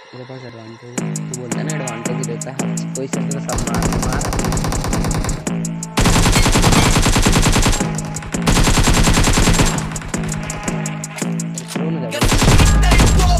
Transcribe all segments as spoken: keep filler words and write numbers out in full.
तेरे पास एडवांटेज है, तू बोलता है ना एडवांटेज रहता है, कोई से तो सब मार मार प्रो में जाएगा।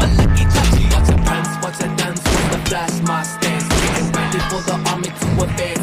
Flash my stance, getting ready for the army to advance.